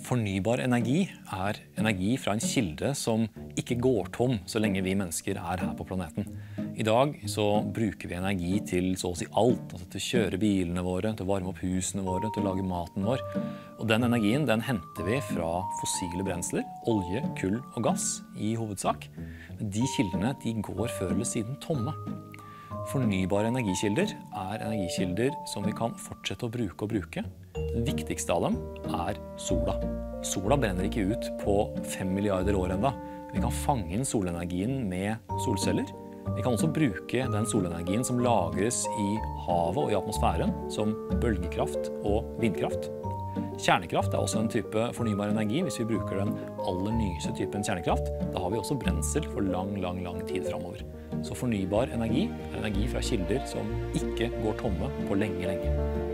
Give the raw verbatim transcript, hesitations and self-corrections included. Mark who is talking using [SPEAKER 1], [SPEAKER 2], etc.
[SPEAKER 1] Fornybar energi er energi fra en kilde som ikke går tom så lenge vi mennesker er her på planeten. I dag så bruker vi energi til så å si alt, altså til å kjøre bilene våre, til å varme opp husene våre, til å lage maten vår. Og den energien den henter vi fra fossile brensler, olje, kull og gass i hovedsak. Men de kildene de går før eller siden tomme. Fornybare energikilder er energikilder som vi kan fortsette å bruke og bruke. Den viktigste av dem er sola. Sola brenner ikke ut på fem milliarder år enda. Vi kan fange inn solenergien med solceller. Vi kan også bruke den solenergien som lagres i havet og i atmosfæren, som bølgekraft og vindkraft. Kjernekraft er også en type fornybar energi. Hvis vi bruker den aller nyeste typen kjernekraft, da har vi også brensel for lang, lang, lang tid fremover. Så fornybar energi er energi fra kilder som ikke går tomme på lenge, lenge.